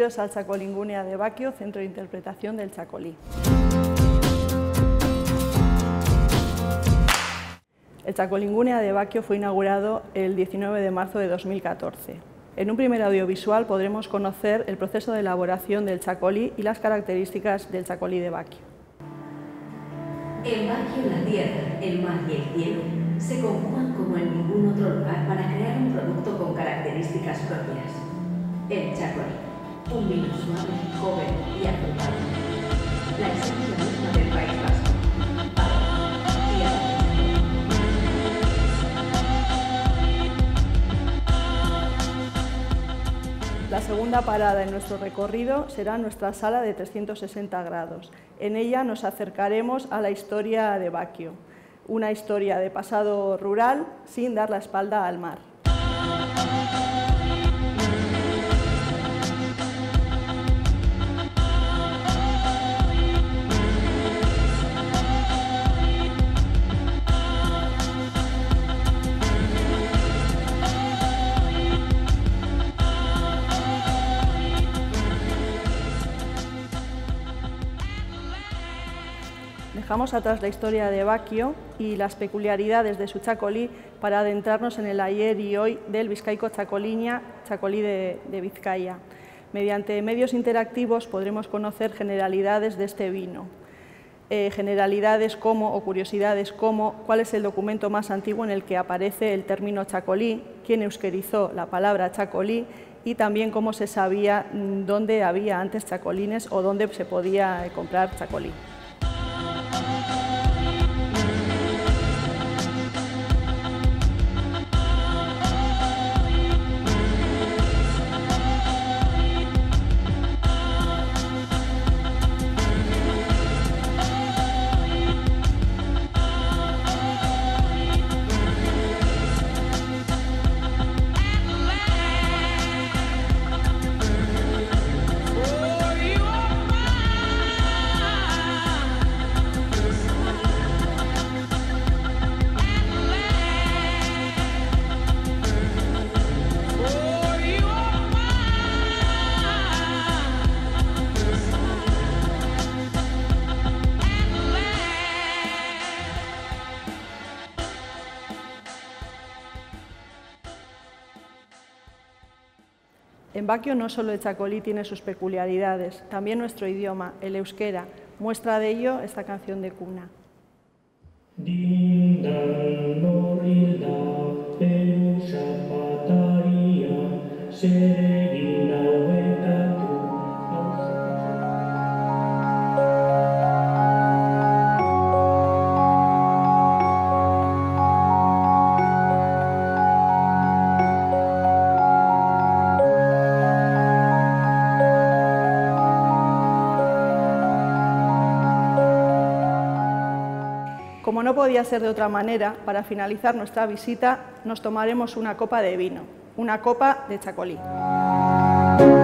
Bienvenidos al Chacolingúnea de Baquio, Centro de Interpretación del Chacolí. El Chacolingúnea de Baquio fue inaugurado el 19 de marzo de 2014. En un primer audiovisual podremos conocer el proceso de elaboración del chacolí y las características del chacolí de Baquio. En Baquio la tierra, el mar y el cielo se conjugan como en ningún otro lugar para crear un producto con características propias. El chacolí, un vino suave, joven y afrutado. La esencia misma del País Vasco. La segunda parada en nuestro recorrido será nuestra sala de 360 grados. En ella nos acercaremos a la historia de Baquio, una historia de pasado rural sin dar la espalda al mar. Dejamos atrás la historia de Baquio y las peculiaridades de su chacolí para adentrarnos en el ayer y hoy del Bizkaiko Txakoliña, chacolí de Vizcaya. Mediante medios interactivos podremos conocer generalidades de este vino. Generalidades como, o curiosidades como, cuál es el documento más antiguo en el que aparece el término chacolí, quién euskerizó la palabra chacolí y también cómo se sabía dónde había antes chacolines o dónde se podía comprar chacolí. En Baquio no solo el chacolí tiene sus peculiaridades, también nuestro idioma, el euskera. Muestra de ello esta canción de cuna. Como no podía ser de otra manera, para finalizar nuestra visita nos tomaremos una copa de vino, una copa de chacolí.